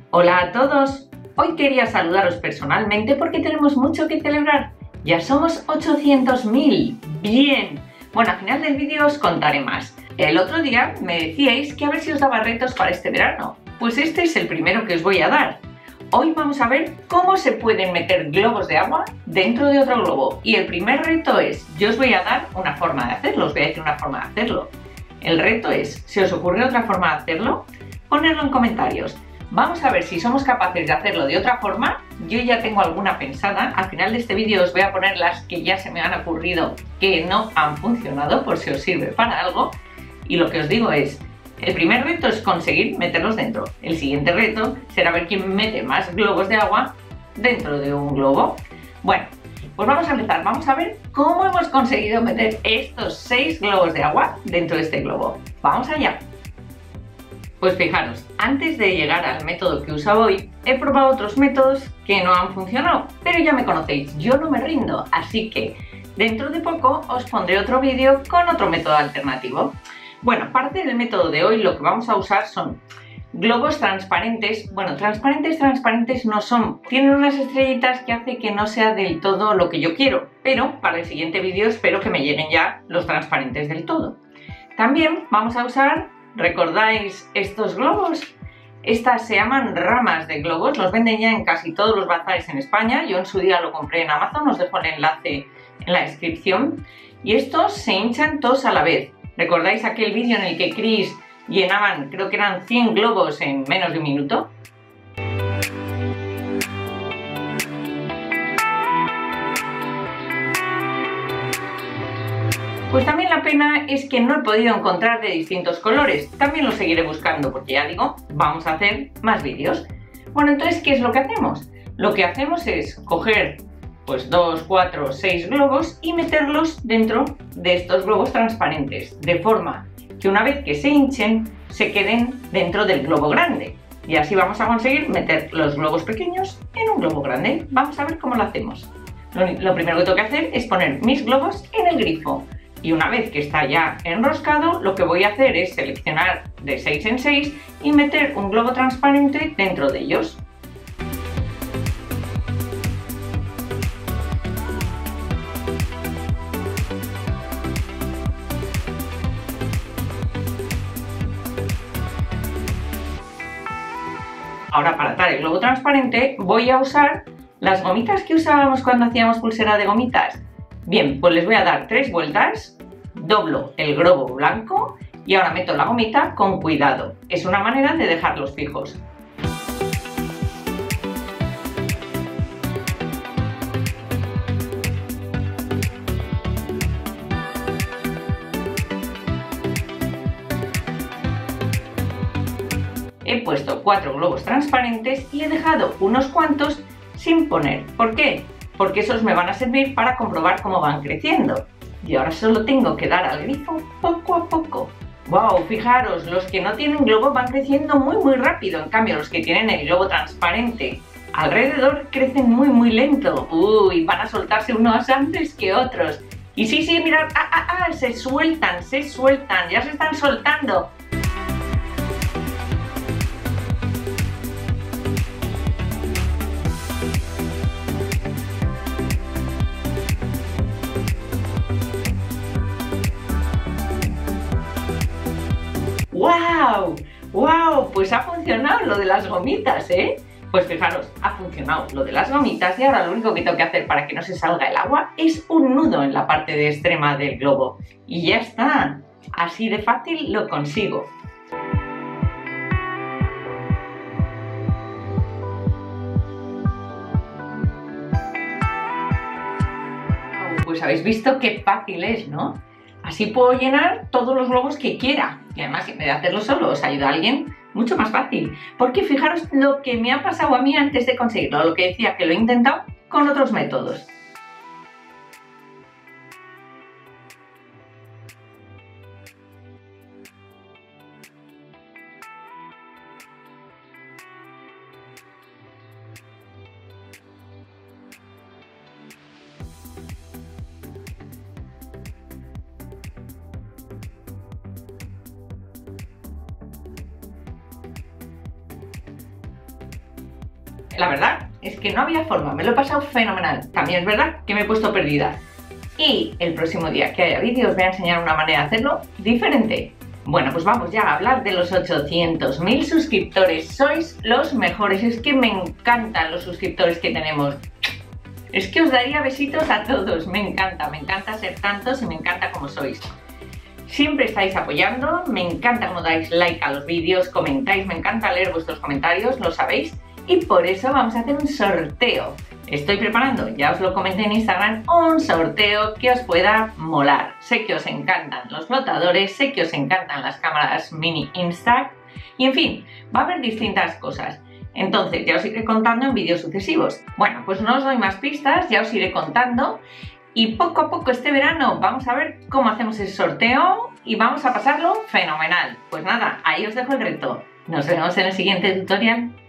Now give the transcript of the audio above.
Hola a todos, hoy quería saludaros personalmente porque tenemos mucho que celebrar. Ya somos 800.000, bien. Bueno, al final del vídeo os contaré más. El otro día me decíais que a ver si os daba retos para este verano. Pues este es el primero que os voy a dar. Hoy vamos a ver cómo se pueden meter globos de agua dentro de otro globo. Y el primer reto es, yo os voy a dar una forma de hacerlo, os voy a decir una forma de hacerlo. El reto es, si os ocurre otra forma de hacerlo, ponedlo en comentarios. Vamos a ver si somos capaces de hacerlo de otra forma. Yo ya tengo alguna pensada. Al final de este vídeo os voy a poner las que ya se me han ocurrido que no han funcionado, por si os sirve para algo. Y lo que os digo es, el primer reto es conseguir meterlos dentro. El siguiente reto será ver quién mete más globos de agua dentro de un globo. Bueno, pues vamos a empezar. Vamos a ver cómo hemos conseguido meter estos 6 globos de agua dentro de este globo. ¡Vamos allá! Pues fijaros, antes de llegar al método que uso hoy, he probado otros métodos que no han funcionado, pero ya me conocéis, yo no me rindo, así que dentro de poco os pondré otro vídeo con otro método alternativo. Bueno, parte del método de hoy lo que vamos a usar son globos transparentes. Bueno, transparentes no son, tienen unas estrellitas que hace que no sea del todo lo que yo quiero, pero para el siguiente vídeo espero que me lleguen ya los transparentes del todo. También vamos a usar, ¿recordáis estos globos? Estas se llaman ramas de globos, los venden ya en casi todos los bazares en España. Yo en su día lo compré en Amazon, os dejo el enlace en la descripción. Y estos se hinchan todos a la vez. ¿Recordáis aquel vídeo en el que Chris llenaban, creo que eran 100 globos en menos de un minuto? Pues también la pena es que no he podido encontrar de distintos colores. También los seguiré buscando porque ya digo, vamos a hacer más vídeos. Bueno, entonces, ¿qué es lo que hacemos? Lo que hacemos es coger pues 2, 4, 6 globos y meterlos dentro de estos globos transparentes, de forma que una vez que se hinchen, se queden dentro del globo grande. Y así vamos a conseguir meter los globos pequeños en un globo grande. Vamos a ver cómo lo hacemos. Lo primero que tengo que hacer es poner mis globos en el grifo. Y una vez que está ya enroscado, lo que voy a hacer es seleccionar de 6 en 6 y meter un globo transparente dentro de ellos. Ahora, para atar el globo transparente voy a usar las gomitas que usábamos cuando hacíamos pulsera de gomitas. Bien, pues les voy a dar 3 vueltas, doblo el globo blanco y ahora meto la gomita con cuidado. Es una manera de dejarlos fijos. He puesto 4 globos transparentes y he dejado unos cuantos sin poner. ¿Por qué? Porque esos me van a servir para comprobar cómo van creciendo. Y ahora solo tengo que dar al grifo poco a poco. ¡Wow! Fijaros, los que no tienen globo van creciendo muy rápido. En cambio, los que tienen el globo transparente alrededor crecen muy lento. ¡Uy! Van a soltarse unos antes que otros. Y sí, mirad, se sueltan, ya se están soltando. ¡Wow! ¡Wow! Pues ha funcionado lo de las gomitas, ¿eh? Pues fijaros, ha funcionado lo de las gomitas y ahora lo único que tengo que hacer para que no se salga el agua es un nudo en la parte de extrema del globo. Y ya está. Así de fácil lo consigo. Pues habéis visto qué fácil es, ¿no? Así puedo llenar todos los globos que quiera. Y además, en vez de hacerlo solo, os ayuda a alguien, mucho más fácil. Porque fijaros lo que me ha pasado a mí antes de conseguirlo. Lo que decía, que lo he intentado con otros métodos. la verdad es que no había forma, me lo he pasado fenomenal. También es verdad que me he puesto perdida. Y el próximo día que haya vídeo os voy a enseñar una manera de hacerlo diferente. Bueno, pues vamos ya a hablar de los 800.000 suscriptores. Sois los mejores, es que me encantan los suscriptores que tenemos. Es que os daría besitos a todos, me encanta ser tantos y me encanta como sois. Siempre estáis apoyando, me encanta cómo dais like a los vídeos, comentáis, me encanta leer vuestros comentarios, lo sabéis. Y por eso vamos a hacer un sorteo. Estoy preparando, ya os lo comenté en Instagram, un sorteo que os pueda molar. Sé que os encantan los flotadores, sé que os encantan las cámaras mini Instax y en fin, va a haber distintas cosas. Entonces ya os iré contando en vídeos sucesivos. Bueno, pues no os doy más pistas, ya os iré contando y poco a poco este verano vamos a ver cómo hacemos el sorteo y vamos a pasarlo fenomenal. Pues nada, ahí os dejo el reto. Nos vemos en el siguiente tutorial.